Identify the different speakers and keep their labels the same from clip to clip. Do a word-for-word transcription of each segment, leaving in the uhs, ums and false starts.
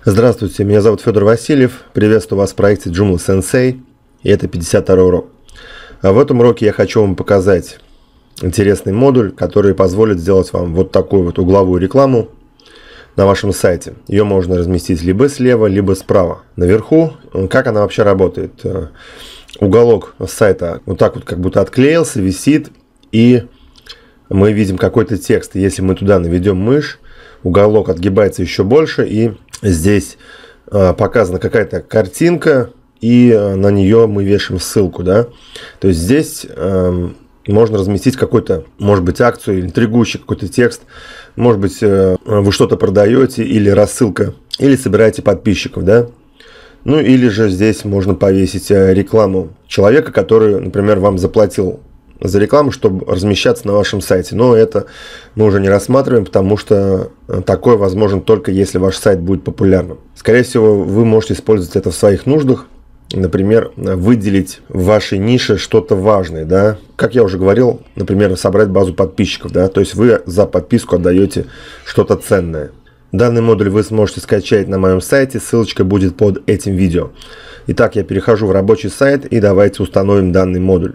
Speaker 1: Здравствуйте, меня зовут Федор Васильев, приветствую вас в проекте Joomla Sensei, и это пятьдесят второй урок. А в этом уроке я хочу вам показать интересный модуль, который позволит сделать вам вот такую вот угловую рекламу на вашем сайте. Ее можно разместить либо слева, либо справа. Наверху, как она вообще работает? Уголок сайта вот так вот как будто отклеился, висит, и мы видим какой-то текст. Если мы туда наведем мышь, уголок отгибается еще больше, и здесь э, показана какая-то картинка, и э, на нее мы вешаем ссылку, да. То есть здесь э, можно разместить какой-то, может быть, акцию, или интригующий какой-то текст, может быть, э, вы что-то продаете, или рассылка, или собираете подписчиков, да. Ну, или же здесь можно повесить рекламу человека, который, например, вам заплатил за рекламу, чтобы размещаться на вашем сайте. Но это мы уже не рассматриваем, потому что такое возможно только если ваш сайт будет популярным. Скорее всего, вы можете использовать это в своих нуждах. Например, выделить в вашей нише что-то важное, да. Как я уже говорил, например, собрать базу подписчиков, да. То есть вы за подписку отдаете что-то ценное. Данный модуль вы сможете скачать на моем сайте, ссылочка будет под этим видео. Итак, я перехожу в рабочий сайт, и давайте установим данный модуль.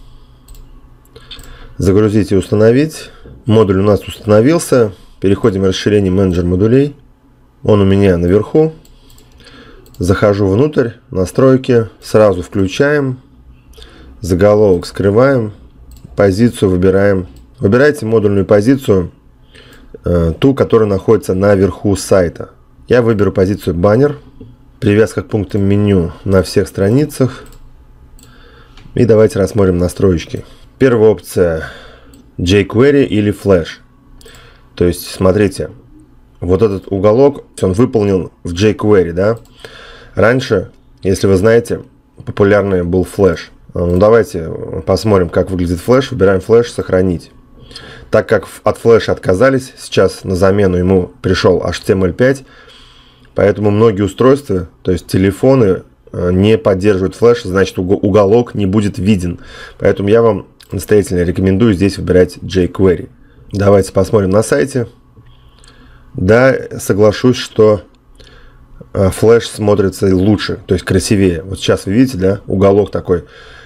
Speaker 1: Загрузить и установить. Модуль у нас установился. Переходим в расширение менеджер модулей. Он у меня наверху. Захожу внутрь, настройки, сразу включаем. Заголовок скрываем. Позицию выбираем. Выбирайте модульную позицию, ту, которая находится наверху сайта. Я выберу позицию баннер. Привязка к пунктам меню на всех страницах. И давайте рассмотрим настройки. Первая опция jQuery или Flash. То есть, смотрите, вот этот уголок, он выполнен в jQuery, да. Раньше, если вы знаете, популярный был Flash. Ну, давайте посмотрим, как выглядит Flash. Выбираем Flash, сохранить. Так как от Flash отказались, сейчас на замену ему пришел эйч ти эм эль пять, поэтому многие устройства, то есть телефоны, не поддерживают Flash, значит уголок не будет виден. Поэтому я вам настоятельно рекомендую здесь выбирать jQuery. Давайте посмотрим на сайте. Да, соглашусь, что Flash смотрится лучше, то есть красивее. Вот сейчас вы видите, да, уголок такой.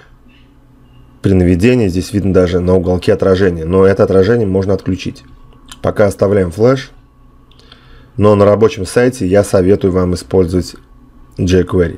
Speaker 1: При наведении здесь видно даже на уголке отражение. Но это отражение можно отключить. Пока оставляем Flash. Но на рабочем сайте я советую вам использовать jQuery.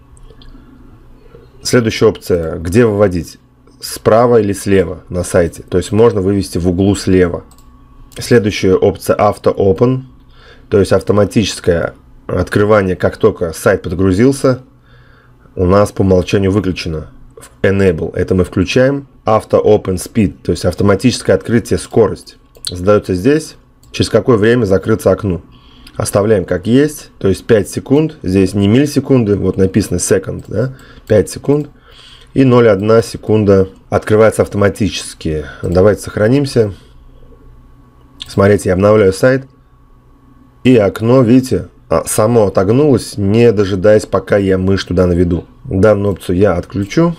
Speaker 1: Следующая опция. Где выводить? Справа или слева на сайте. То есть можно вывести в углу слева. Следующая опция Auto Open. То есть автоматическое открывание, как только сайт подгрузился, у нас по умолчанию выключено. Enable. Это мы включаем. Auto Open Speed. То есть автоматическое открытие, скорость. Задается здесь. Через какое время закрыться окну. Оставляем как есть. То есть пять секунд. Здесь не миллисекунды. Вот написано second. Да? пять секунд. И ноль целых одна секунда открывается автоматически. Давайте сохранимся. Смотрите, я обновляю сайт. И окно, видите, само отогнулось, не дожидаясь, пока я мышь туда наведу. Данную опцию я отключу.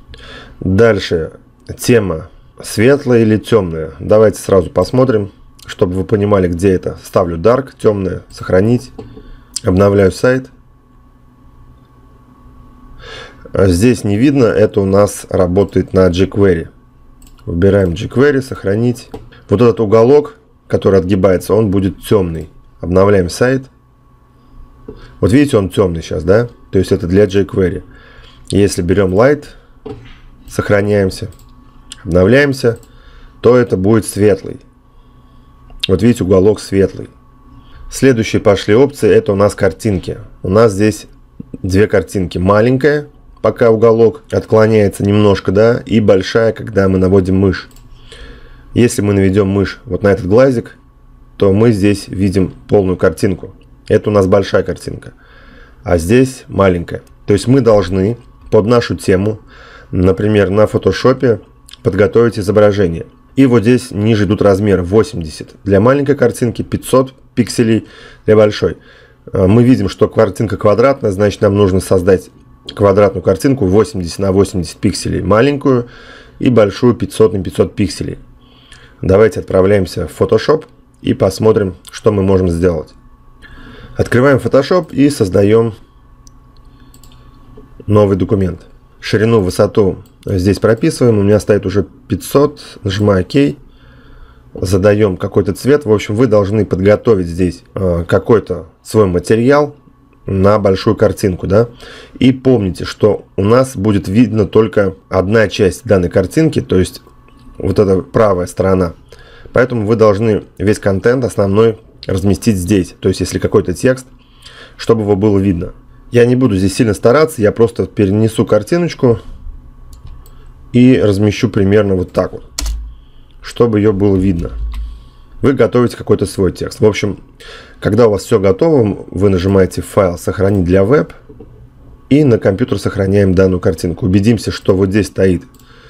Speaker 1: Дальше тема светлая или темная. Давайте сразу посмотрим, чтобы вы понимали, где это. Ставлю Dark, темное, сохранить. Обновляю сайт. Здесь не видно, это у нас работает на jQuery. Выбираем jQuery, сохранить. Вот этот уголок, который отгибается, он будет темный. Обновляем сайт. Вот видите, он темный сейчас, да? То есть это для jQuery. Если берем Light, сохраняемся, обновляемся, то это будет светлый. Вот видите, уголок светлый. Следующие пошли опции, это у нас картинки. У нас здесь две картинки. Маленькая, пока уголок отклоняется немножко, да, и большая, когда мы наводим мышь. Если мы наведем мышь вот на этот глазик, то мы здесь видим полную картинку. Это у нас большая картинка. А здесь маленькая. То есть мы должны под нашу тему, например, на фотошопе, подготовить изображение. И вот здесь ниже идут размеры восемьдесят. Для маленькой картинки пятьсот пикселей, для большой. Мы видим, что картинка квадратная, значит нам нужно создать квадратную картинку восемьдесят на восемьдесят пикселей, маленькую, и большую пятьсот на пятьсот пикселей. Давайте отправляемся в Photoshop и посмотрим, что мы можем сделать. Открываем Photoshop и создаем новый документ. Ширину, высоту здесь прописываем. У меня стоит уже пятьсот. Нажимаю ОК. Задаем какой-то цвет. В общем, вы должны подготовить здесь какой-то свой материал на большую картинку, да. И помните, что у нас будет видно только одна часть данной картинки, то есть вот эта правая сторона. Поэтому вы должны весь контент основной разместить здесь. То есть, если какой-то текст, чтобы его было видно. Я не буду здесь сильно стараться, я просто перенесу картиночку и размещу примерно вот так вот, чтобы ее было видно. Вы готовите какой-то свой текст. В общем, когда у вас все готово, вы нажимаете «Файл», «Сохранить для веб», и на компьютер сохраняем данную картинку. Убедимся, что вот здесь стоит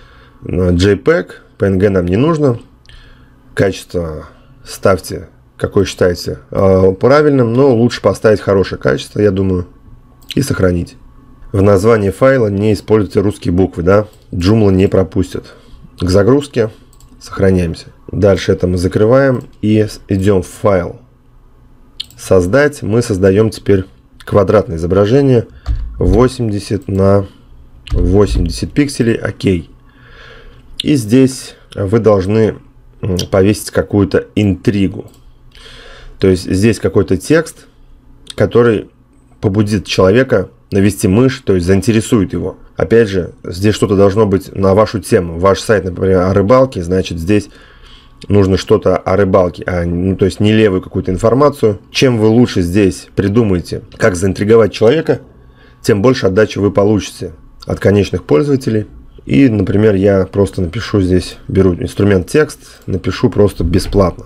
Speaker 1: JPEG, пи эн джи нам не нужно. Качество ставьте, какое считаете правильным, но лучше поставить хорошее качество, я думаю, и сохранить. В названии файла не используйте русские буквы, да, Joomla не пропустит. К загрузке сохраняемся. Дальше это мы закрываем и идем в файл. Создать. Мы создаем теперь квадратное изображение восемьдесят на восемьдесят пикселей. Окей. И здесь вы должны повесить какую-то интригу. То есть здесь какой-то текст, который побудит человека навести мышь, то есть заинтересует его. Опять же, здесь что-то должно быть на вашу тему. Ваш сайт, например, о рыбалке, значит, здесь нужно что-то о рыбалке, а, ну, то есть не левую какую-то информацию. Чем вы лучше здесь придумаете, как заинтриговать человека, тем больше отдачи вы получите от конечных пользователей. И, например, я просто напишу здесь, беру инструмент текст, напишу просто бесплатно.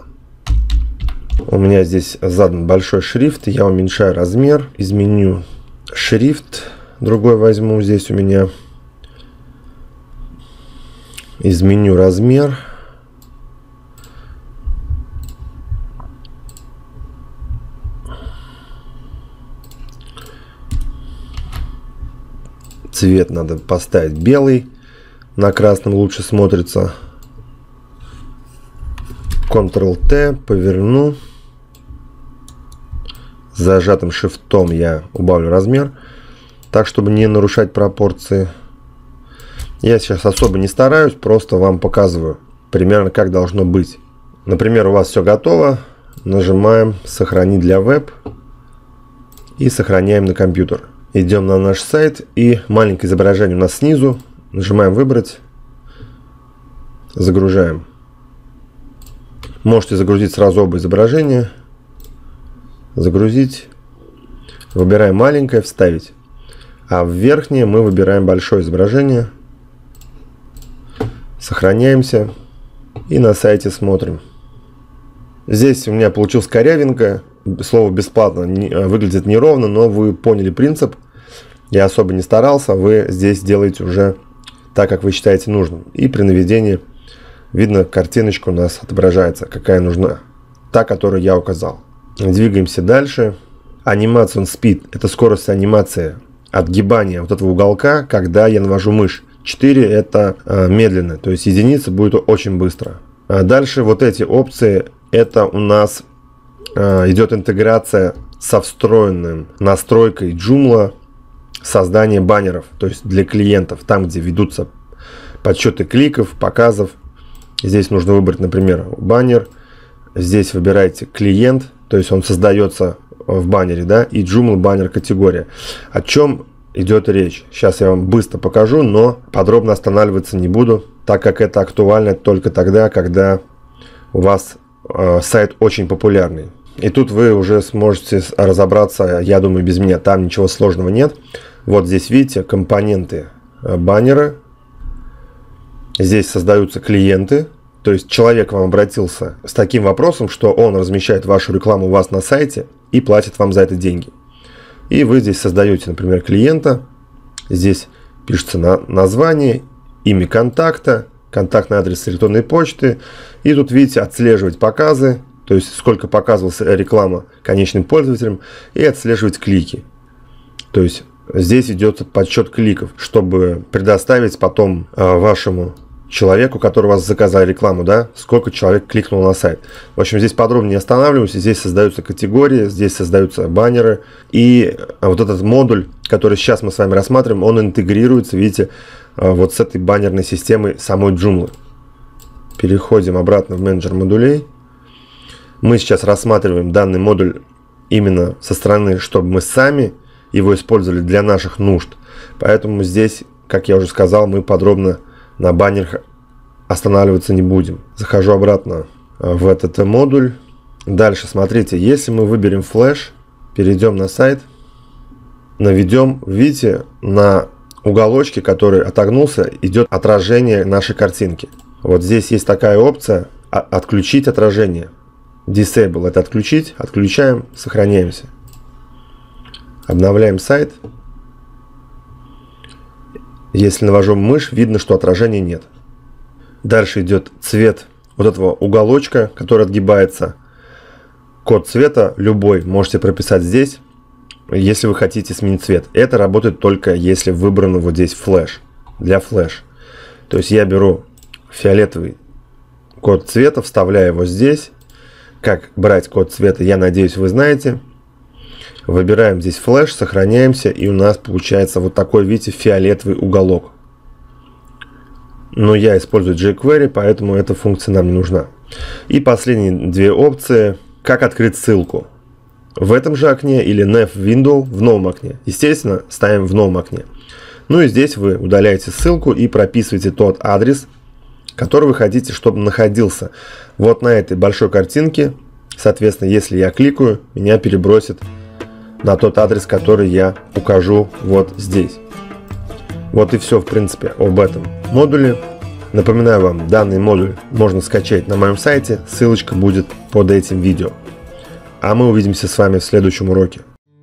Speaker 1: У меня здесь задан большой шрифт, я уменьшаю размер, изменю шрифт, другой возьму здесь у меня, изменю размер, цвет надо поставить белый, на красном лучше смотрится. контрол тэ, поверну. Зажатым шифтом я убавлю размер, так, чтобы не нарушать пропорции. Я сейчас особо не стараюсь, просто вам показываю примерно, как должно быть. Например, у вас все готово. Нажимаем «Сохранить для веб» и сохраняем на компьютер. Идем на наш сайт, и маленькое изображение у нас снизу. Нажимаем «Выбрать», загружаем. Можете загрузить сразу оба изображения. Загрузить. Выбираем маленькое, вставить. А в верхнее мы выбираем большое изображение. Сохраняемся. И на сайте смотрим. Здесь у меня получилась корявинка. Слово «бесплатно» выглядит неровно, но вы поняли принцип. Я особо не старался. Вы здесь делаете уже так, как вы считаете нужным. И при наведении видно, картиночка у нас отображается, какая нужна. Та, которую я указал. Двигаемся дальше. Animation Speed – это скорость анимации отгибания вот этого уголка, когда я навожу мышь. четыре – это э, медленно, то есть единица будет очень быстро. А дальше вот эти опции – это у нас э, идет интеграция со встроенным настройкой Joomla создание баннеров, то есть для клиентов, там, где ведутся подсчеты кликов, показов. Здесь нужно выбрать, например, баннер. Здесь выбираете клиент, то есть он создается в баннере, да, и Joomla баннер категория. О чем идет речь? Сейчас я вам быстро покажу, но подробно останавливаться не буду, так как это актуально только тогда, когда у вас э, сайт очень популярный. И тут вы уже сможете разобраться, я думаю, без меня, там ничего сложного нет. Вот здесь видите компоненты баннера. Здесь создаются клиенты. То есть человек к вам обратился с таким вопросом, что он размещает вашу рекламу у вас на сайте и платит вам за это деньги. И вы здесь создаете, например, клиента. Здесь пишется на название, имя контакта, контактный адрес электронной почты. И тут видите отслеживать показы. То есть сколько показывалась реклама конечным пользователям. И отслеживать клики. То есть здесь идет подсчет кликов, чтобы предоставить потом вашему человеку, который вас заказал рекламу, да, сколько человек кликнул на сайт. В общем, здесь подробнее не останавливаюсь. Здесь создаются категории, здесь создаются баннеры. И вот этот модуль, который сейчас мы с вами рассматриваем, он интегрируется, видите, вот с этой баннерной системой самой Joomla. Переходим обратно в менеджер модулей. Мы сейчас рассматриваем данный модуль именно со стороны, чтобы мы сами его использовали для наших нужд. Поэтому здесь, как я уже сказал, мы подробно на баннерах останавливаться не будем. Захожу обратно в этот модуль. Дальше, смотрите, если мы выберем флеш, перейдем на сайт, наведем, видите, на уголочке, который отогнулся, идет отражение нашей картинки. Вот здесь есть такая опция «Отключить отражение». Disable – это отключить, отключаем, сохраняемся. Обновляем сайт. Если навожу мышь, видно, что отражения нет. Дальше идет цвет вот этого уголочка, который отгибается. Код цвета любой можете прописать здесь, если вы хотите сменить цвет. Это работает только если выбрано вот здесь флеш, для флеш. То есть я беру фиолетовый код цвета, вставляю его здесь. Как брать код цвета, я надеюсь, вы знаете. Выбираем здесь флеш, сохраняемся, и у нас получается вот такой, видите, фиолетовый уголок. Но я использую jQuery, поэтому эта функция нам не нужна. И последние две опции. Как открыть ссылку. В этом же окне или nav window в новом окне. Естественно, ставим в новом окне. Ну и здесь вы удаляете ссылку и прописываете тот адрес, который вы хотите, чтобы находился вот на этой большой картинке. Соответственно, если я кликаю, меня перебросит на тот адрес, который я укажу вот здесь. Вот и все, в принципе, об этом модуле. Напоминаю вам, данный модуль можно скачать на моем сайте, ссылочка будет под этим видео. А мы увидимся с вами в следующем уроке.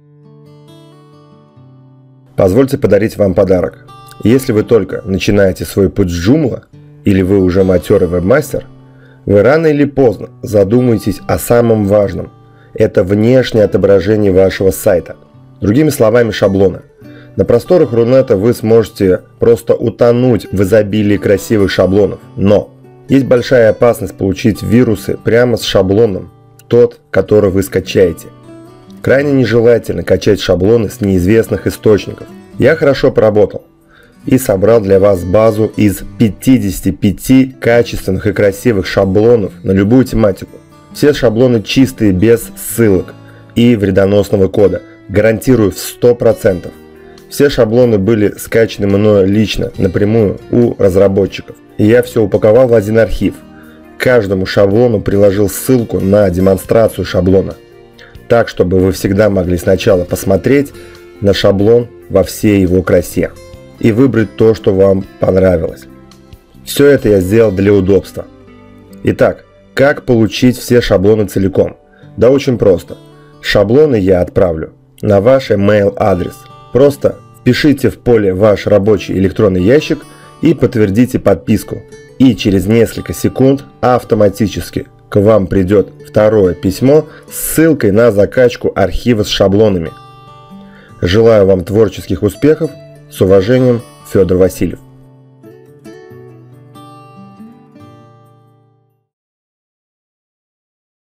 Speaker 1: Позвольте подарить вам подарок. Если вы только начинаете свой путь с Joomla, или вы уже матерый вебмастер, вы рано или поздно задумаетесь о самом важном. Это внешнее отображение вашего сайта. Другими словами, шаблоны. На просторах Рунета вы сможете просто утонуть в изобилии красивых шаблонов. Но есть большая опасность получить вирусы прямо с шаблоном, тот, который вы скачаете. Крайне нежелательно качать шаблоны с неизвестных источников. Я хорошо поработал и собрал для вас базу из пятидесяти пяти качественных и красивых шаблонов на любую тематику. Все шаблоны чистые, без ссылок и вредоносного кода. Гарантирую в сто процентов. Все шаблоны были скачаны мною лично, напрямую у разработчиков. И я все упаковал в один архив. К каждому шаблону приложил ссылку на демонстрацию шаблона. Так, чтобы вы всегда могли сначала посмотреть на шаблон во всей его красе и выбрать то, что вам понравилось. Все это я сделал для удобства. Итак, как получить все шаблоны целиком? Да очень просто. Шаблоны я отправлю на ваш email адрес. Просто впишите в поле ваш рабочий электронный ящик и подтвердите подписку. И через несколько секунд автоматически к вам придет второе письмо с ссылкой на закачку архива с шаблонами. Желаю вам творческих успехов. С уважением, Федор Васильев.